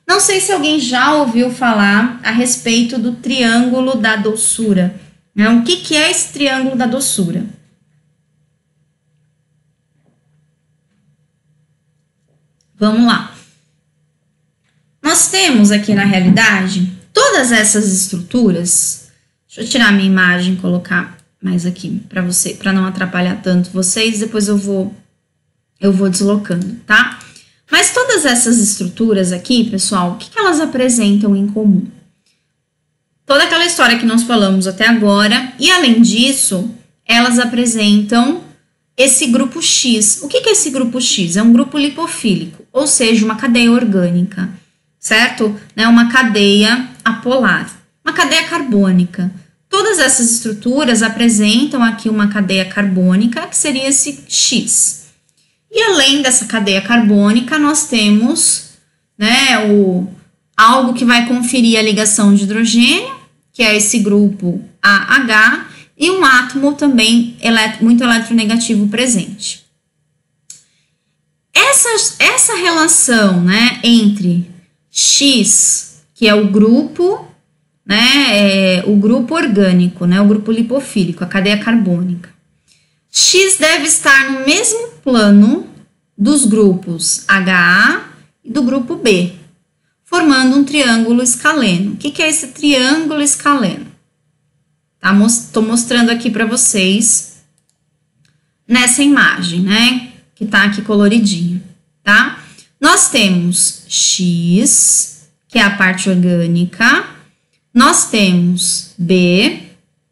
Não sei se alguém já ouviu falar a respeito do triângulo da doçura. O que é esse triângulo da doçura? Vamos lá. Nós temos aqui na realidade todas essas estruturas. Deixa eu tirar minha imagem e colocar mais aqui para você, para não atrapalhar tanto vocês. Depois eu vou deslocando, tá? Mas todas essas estruturas aqui, pessoal, o que elas apresentam em comum? Toda aquela história que nós falamos até agora, e além disso, elas apresentam esse grupo X. O que é esse grupo X? É um grupo lipofílico, ou seja, uma cadeia orgânica, certo? Uma cadeia apolar, uma cadeia carbônica. Todas essas estruturas apresentam aqui uma cadeia carbônica, que seria esse X. E além dessa cadeia carbônica, nós temos, algo que vai conferir a ligação de hidrogênio, que é esse grupo AH, e um átomo também muito eletronegativo presente. Essa relação, entre X, que é o grupo, o grupo orgânico, o grupo lipofílico, a cadeia carbônica. X deve estar no mesmo plano dos grupos HA e do grupo B, formando um triângulo escaleno. O que é esse triângulo escaleno? Estou mostrando aqui para vocês nessa imagem, que está aqui coloridinha, tá? Nós temos X, que é a parte orgânica, nós temos B,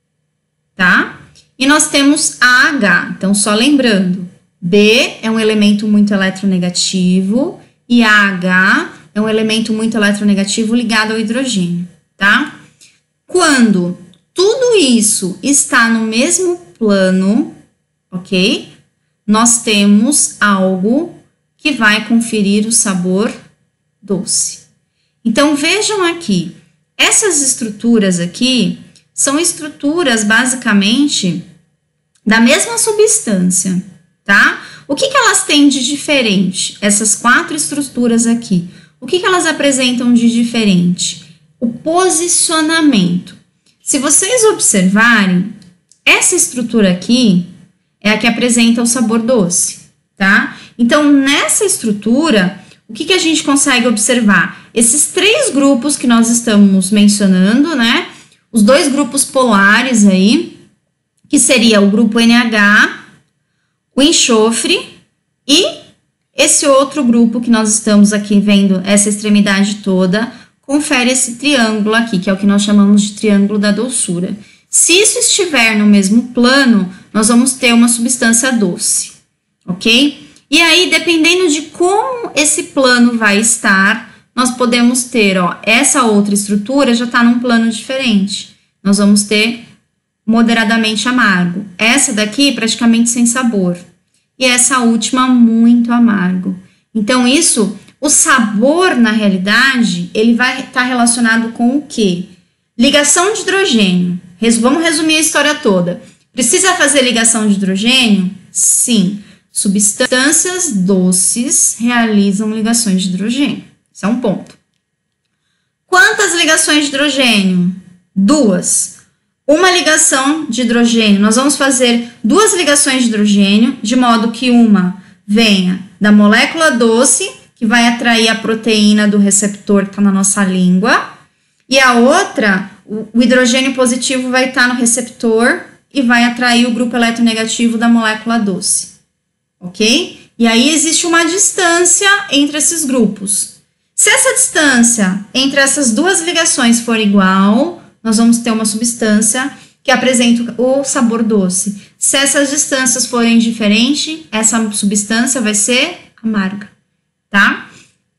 tá? E nós temos AH. Então, só lembrando, B é um elemento muito eletronegativo e AH é um elemento muito eletronegativo ligado ao hidrogênio, tá? Quando tudo isso está no mesmo plano, ok? Nós temos algo que vai conferir o sabor doce. Então, vejam aqui, essas estruturas aqui são estruturas, basicamente, da mesma substância, tá? O que elas têm de diferente? Essas 4 estruturas aqui. O que elas apresentam de diferente? O posicionamento. Se vocês observarem, essa estrutura aqui é a que apresenta o sabor doce, tá? Então, nessa estrutura, o que a gente consegue observar? Esses 3 grupos que nós estamos mencionando, os 2 grupos polares aí, que seria o grupo NH, o enxofre e esse outro grupo que nós estamos aqui vendo, essa extremidade toda, confere esse triângulo aqui, que é o que nós chamamos de triângulo da doçura. Se isso estiver no mesmo plano, nós vamos ter uma substância doce, ok? E aí, dependendo de como esse plano vai estar, nós podemos ter, essa outra estrutura já está num plano diferente. Nós vamos ter moderadamente amargo. Essa daqui, praticamente sem sabor. E essa última, muito amargo. Então, o sabor, na realidade, ele vai estar relacionado com o quê? Ligação de hidrogênio. Vamos resumir a história toda. Precisa fazer ligação de hidrogênio? Sim. Substâncias doces realizam ligações de hidrogênio. Esse é um ponto. Quantas ligações de hidrogênio? 2. Uma ligação de hidrogênio. Nós vamos fazer 2 ligações de hidrogênio, de modo que uma venha da molécula doce, que vai atrair a proteína do receptor que está na nossa língua, e a outra, o hidrogênio positivo vai estar no receptor e vai atrair o grupo eletronegativo da molécula doce. Ok? E aí existe uma distância entre esses grupos. Se essa distância entre essas 2 ligações for igual, nós vamos ter uma substância que apresenta o sabor doce. Se essas distâncias forem diferentes, essa substância vai ser amarga, tá?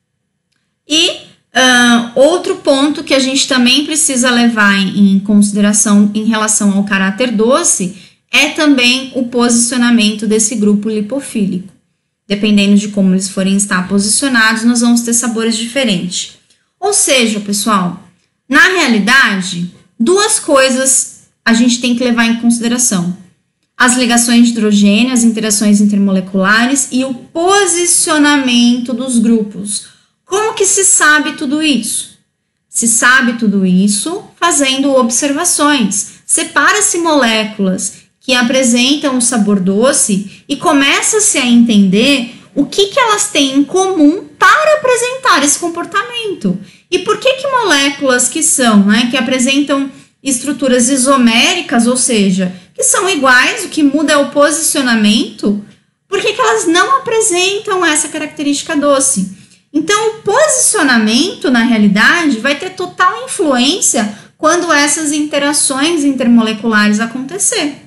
E outro ponto que a gente também precisa levar em consideração em relação ao caráter doce é também o posicionamento desse grupo lipofílico. Dependendo de como eles forem estar posicionados, nós vamos ter sabores diferentes. Ou seja, pessoal, na realidade, 2 coisas a gente tem que levar em consideração. As ligações de hidrogênio, as interações intermoleculares e o posicionamento dos grupos. Como que se sabe tudo isso? Se sabe tudo isso fazendo observações. Separa-se moléculas que apresentam o sabor doce e começa-se a entender o que elas têm em comum para apresentar esse comportamento. E por que moléculas que são, que apresentam estruturas isoméricas, ou seja, que são iguais, o que muda é o posicionamento, por que elas não apresentam essa característica doce? Então, o posicionamento, na realidade, vai ter total influência quando essas interações intermoleculares acontecer.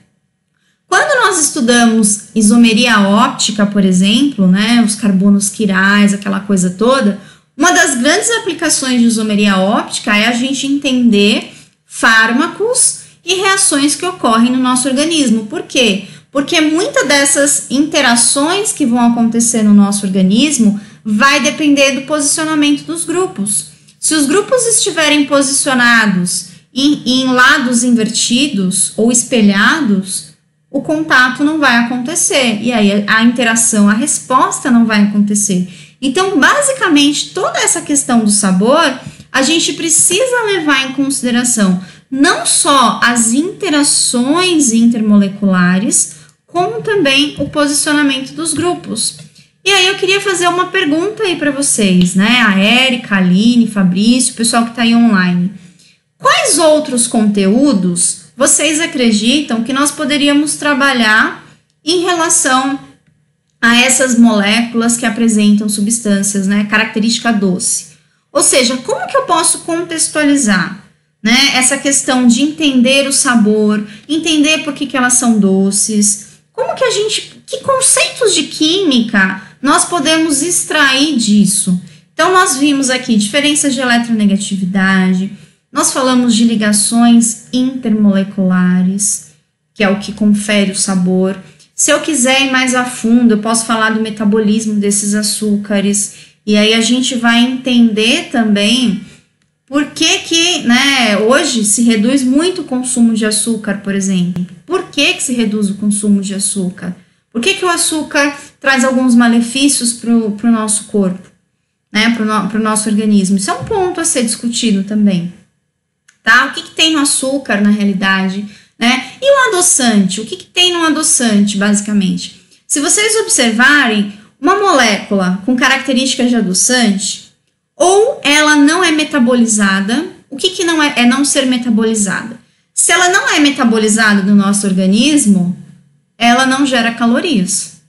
Quando nós estudamos isomeria óptica, por exemplo, os carbonos quirais, aquela coisa toda, uma das grandes aplicações de isomeria óptica é a gente entender fármacos e reações que ocorrem no nosso organismo. Por quê? Porque muitas dessas interações que vão acontecer no nosso organismo vai depender do posicionamento dos grupos. Se os grupos estiverem posicionados em lados invertidos ou espelhados, o contato não vai acontecer, e aí a interação, a resposta não vai acontecer. Então, basicamente, toda essa questão do sabor, a gente precisa levar em consideração não só as interações intermoleculares, como também o posicionamento dos grupos. E aí eu queria fazer uma pergunta aí para vocês, a Érica, a Aline, Fabrício, o pessoal que está aí online. Quais outros conteúdos vocês acreditam que nós poderíamos trabalhar em relação a essas moléculas que apresentam substâncias, característica doce? Ou seja, como que eu posso contextualizar, essa questão de entender o sabor, entender por que elas são doces, como que que conceitos de química nós podemos extrair disso? Então, nós vimos aqui diferenças de eletronegatividade, nós falamos de ligações intermoleculares, que é o que confere o sabor. Se eu quiser ir mais a fundo, eu posso falar do metabolismo desses açúcares, e aí a gente vai entender também por que hoje se reduz muito o consumo de açúcar, por exemplo. Por que se reduz o consumo de açúcar? Por que o açúcar traz alguns malefícios para o nosso corpo, para o nosso organismo? Isso é um ponto a ser discutido também. Tá? O que tem no açúcar, na realidade, E o adoçante? O que tem no adoçante, basicamente? Se vocês observarem, uma molécula com características de adoçante, ou ela não é metabolizada. O que não é não ser metabolizada? Se ela não é metabolizada no nosso organismo, ela não gera calorias,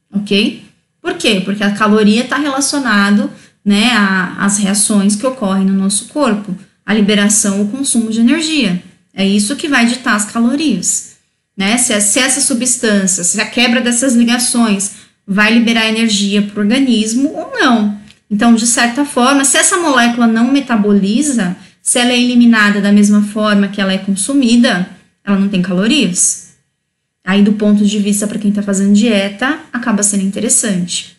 ok? Por quê? Porque a caloria está relacionado, às reações que ocorrem no nosso corpo, a liberação ou consumo de energia. É isso que vai ditar as calorias, Se essa substância, se a quebra dessas ligações vai liberar energia para o organismo ou não. Então, de certa forma, se essa molécula não metaboliza, se ela é eliminada da mesma forma que ela é consumida, ela não tem calorias. Aí, do ponto de vista para quem está fazendo dieta, acaba sendo interessante.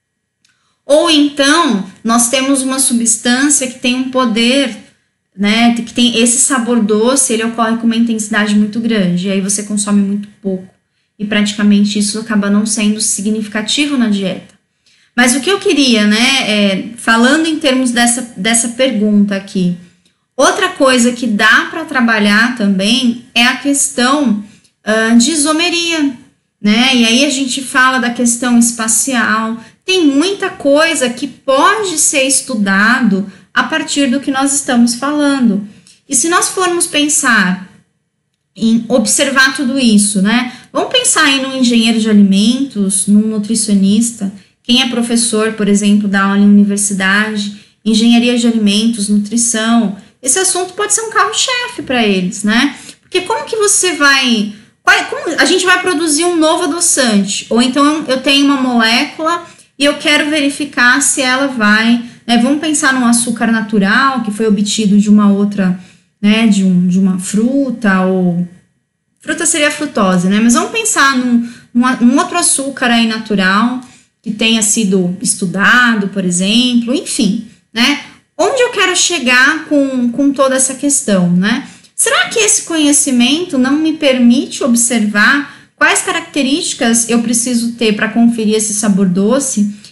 Ou então, nós temos uma substância que tem um poder, que tem esse sabor doce, ele ocorre com uma intensidade muito grande, e aí você consome muito pouco. E praticamente isso acaba não sendo significativo na dieta. Mas o que eu queria, falando em termos dessa pergunta aqui, outra coisa que dá para trabalhar também é a questão de isomeria, E aí a gente fala da questão espacial, tem muita coisa que pode ser estudado a partir do que nós estamos falando. E se nós formos pensar em observar tudo isso, Vamos pensar aí num engenheiro de alimentos, num nutricionista, quem é professor, por exemplo, dá aula em universidade, engenharia de alimentos, nutrição. Esse assunto pode ser um carro-chefe para eles, Porque como que você vai... Como a gente vai produzir um novo adoçante? Ou então eu tenho uma molécula e eu quero verificar se ela vai... Vamos pensar num açúcar natural que foi obtido de uma outra, de uma fruta, ou... Fruta seria a frutose, Mas vamos pensar num outro açúcar aí natural que tenha sido estudado, por exemplo, enfim, Onde eu quero chegar com toda essa questão, Será que esse conhecimento não me permite observar quais características eu preciso ter para conferir esse sabor doce?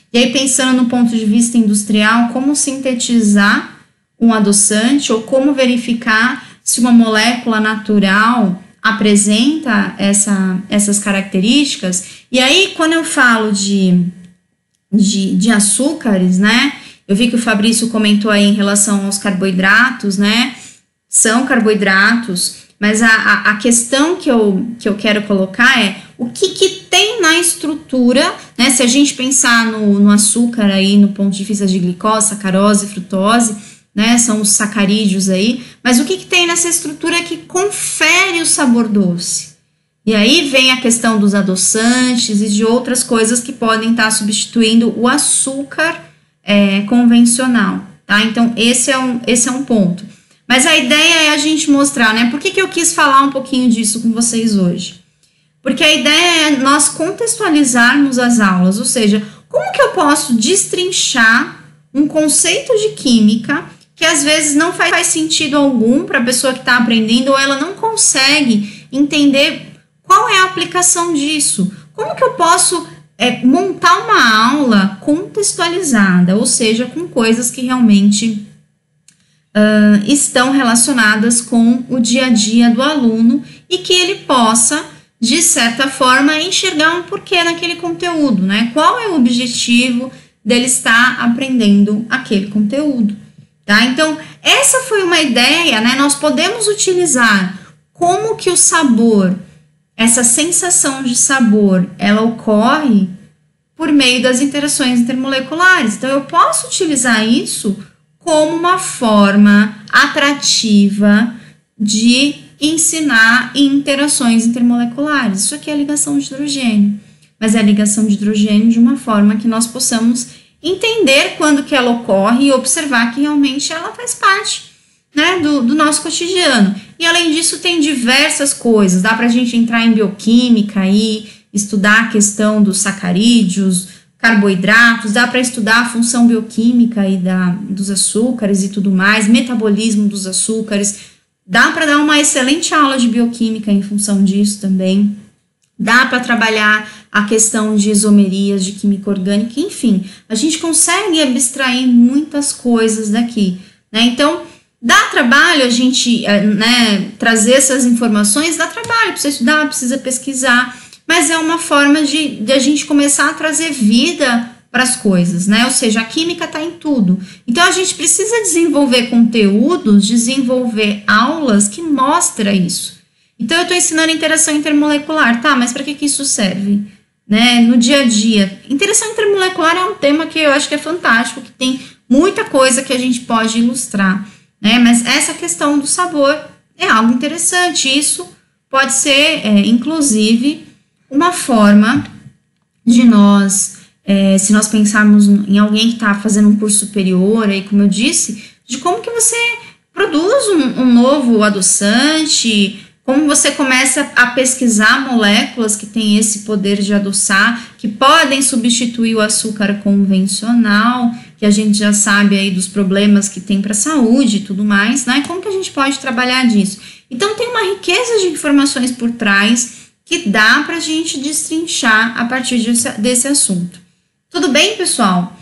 E aí, pensando no ponto de vista industrial, como sintetizar um adoçante ou como verificar se uma molécula natural apresenta essas características. E aí, quando eu falo de açúcares, né? Eu vi que o Fabrício comentou aí em relação aos carboidratos, né? São carboidratos, mas a questão que eu quero colocar é o que tem na estrutura, né? Se a gente pensar no açúcar aí, no ponto de vista de glicose, sacarose, frutose, né? São os sacarídeos aí, mas o que tem nessa estrutura que confere o sabor doce? E aí vem a questão dos adoçantes e de outras coisas que podem estar substituindo o açúcar convencional, tá? Então, esse é um ponto. Mas a ideia é a gente mostrar, né? Por que eu quis falar um pouquinho disso com vocês hoje? Porque a ideia é nós contextualizarmos as aulas, ou seja, como que eu posso destrinchar um conceito de química que às vezes não faz sentido algum para a pessoa que está aprendendo ou ela não consegue entender qual é a aplicação disso. Como que eu posso montar uma aula contextualizada, ou seja, com coisas que realmente estão relacionadas com o dia a dia do aluno e que ele possa, de certa forma, enxergar um porquê naquele conteúdo, né? Qual é o objetivo dele estar aprendendo aquele conteúdo, tá? Então, essa foi uma ideia, né? Nós podemos utilizar como que o sabor, essa sensação de sabor, ela ocorre por meio das interações intermoleculares. Então, eu posso utilizar isso como uma forma atrativa de ensinar interações intermoleculares. Isso aqui é a ligação de hidrogênio, mas é a ligação de hidrogênio de uma forma que nós possamos entender quando que ela ocorre e observar que realmente ela faz parte, né, do nosso cotidiano. E além disso tem diversas coisas, dá para a gente entrar em bioquímica e estudar a questão dos sacarídeos, carboidratos, dá para estudar a função bioquímica aí dos açúcares e tudo mais, metabolismo dos açúcares, dá para dar uma excelente aula de bioquímica em função disso também, dá para trabalhar a questão de isomerias, de química orgânica, enfim, a gente consegue abstrair muitas coisas daqui, né? Então, dá trabalho a gente trazer essas informações, dá trabalho, precisa estudar, precisa pesquisar, mas é uma forma de a gente começar a trazer vida para as coisas, né? Ou seja, a química está em tudo. Então, a gente precisa desenvolver conteúdos, desenvolver aulas que mostram isso. Então, eu estou ensinando interação intermolecular, tá? Mas para que isso serve? Né? No dia a dia. Interação intermolecular é um tema que eu acho que é fantástico, que tem muita coisa que a gente pode ilustrar, né? Mas essa questão do sabor é algo interessante. Isso pode ser, inclusive, uma forma de nós, se nós pensarmos em alguém que está fazendo um curso superior, aí, como eu disse, de como que você produz um novo adoçante, como você começa a pesquisar moléculas que têm esse poder de adoçar, que podem substituir o açúcar convencional, que a gente já sabe aí dos problemas que tem para a saúde e tudo mais, né? Como que a gente pode trabalhar disso? Então, tem uma riqueza de informações por trás que dá para a gente destrinchar a partir desse assunto. Tudo bem, pessoal?